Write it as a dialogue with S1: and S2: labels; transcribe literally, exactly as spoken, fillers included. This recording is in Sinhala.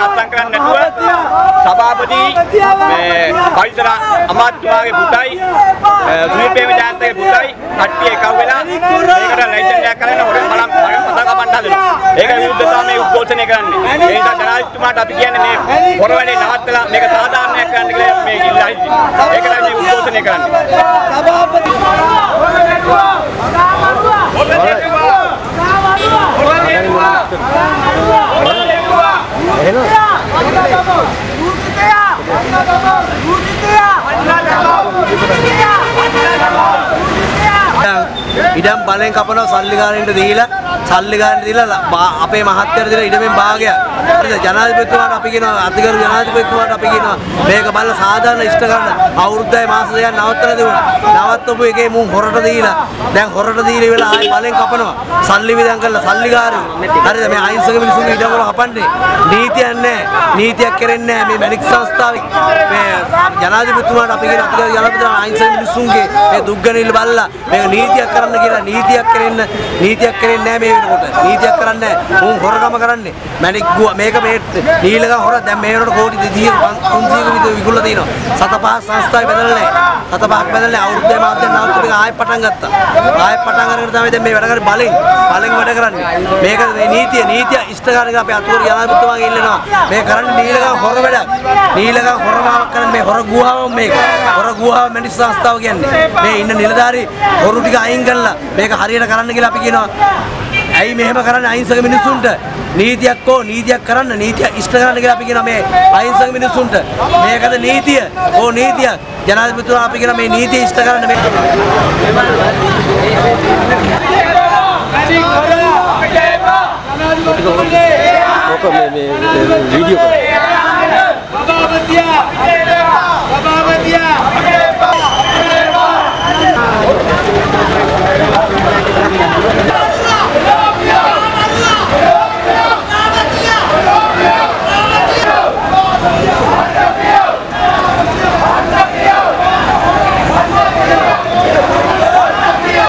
S1: අත්සන් කරන්නේ නැතුව සභාපති මේ පරිසර අමාත්‍යතුමාගේ පුතයි සුනිපේම ජයන්තගේ පුතයි කට්ටිය එකව වෙලා මේකට ලයිසන්ස් එකක් කරගෙන හොරෙන් බලම් පතක කපන්න හදනවා. ඒක විරුද්ධව තමයි උද්ඝෝෂණය කරන්නේ. ඒ නිසා ජනාධිපතිතුමාට අපි කියන්නේ මේ හොර වැඩේ නවත්තලා මේක සාධාරණයක් කරන්න කියලා මේ ඉල්ලා හිටින්නේ. ඒකයි මේ උද්ඝෝෂණය කරන්නේ. සභාපති
S2: ඉඩම් බලෙන් කපනවා සල්ලි ගානට දීලා සල්ලි ගානට දීලා අපේ මහත්යර දීලා ඉඩමෙන් භාගයක්. හරිද? ජනාධිපතිතුමාට අපි කියනවා අතිගරු ජනාධිපතිතුමාට අපි කියනවා මේක බලලා සාධාරණ ඉෂ්ට ගන්න අවුරුද්දයි මාස දෙකක් නවත්තලා දෙවුණා. නවත්තපු එකේ මුන් හොරට දීලා දැන් හොරට දීලා ඉවලා ආයි බලෙන් කපනවා. සල්ලි විදන් කරලා සල්ලි ගාරු. හරිද? මේ අහිංසක මිනිස්සුන්ගේ ඉඩම් වල කපන්නේ. නීතියක් නැහැ. නීතියක් කරන්නේ නැහැ. මේ මැණික් සංස්ථාවේ මේ ජනාධිපතිතුමාට අපි කියන අතිගරු ජනාධිපතිතුමා අහිංසක මිනිස්සුන්ගේ මේ දුක්ගැනිල්ල බලලා මේක නීතියක් කරන්න කියලා නීතියක් කරෙන්න නීතියක් කරන්නේ නැහැ මේ වෙනකොට. නීතියක් කරන්නේ නැහැ. මුන් හොරකම කරන්නේ. මැණික් මේක මේ නීලගම් හොර දැන් මේ වෙනකොට කෝටි දෙකක් තුන්සියක විතර විකුණලා තිනවා. සත පහ සංස්ථාවේ බදලා නැහැ. සත පහක් බදලා නැහැ. අවුරුද්දේ මාත් දැන් නවත්තු මේක ආයෙත් පටන් ගත්තා. ආයෙත් පටන් අරගෙන තමයි දැන් මේ වැඩ කරන්නේ බලෙන්. බලෙන් වැඩ කරන්නේ. මේක මේ නීතිය නීතිය ඉෂ්ට ගන්න එක අපි අතුරු ජනාධිපතිතුමාගෙන් ඉල්ලනවා. මේ කරන්නේ නීලගම් හොර වැඩක්. නීලගම් හොරමාවක් කරන්නේ මේ හොර ගුහාවම මේක. හොර ගුහාව මැණික් සංස්ථාව කියන්නේ. මේ ඉන්න නිලධාරී හොරු ටික අයින් කරලා මේක හරියට කරන්න කියලා අපි කියනවා. ඇයි මෙහෙම කරන්නේ අහිංසක මිනිස්සුන්ට? නීතියක් ඕ නීතියක් කරන්න නීතිය ඉෂ්ට කරන්න කියලා අපි කියනවා මේ අහිංසක මිනිස්සුන්ට. මේකද නීතිය? ඕ නීතිය. ජනාධිපතිතුමා අපි කියනවා මේ නීතිය ඉෂ්ට කරන්න මේ ඔක මේ මේ වීඩියෝ කරා. සභාපතියා සභාපතියා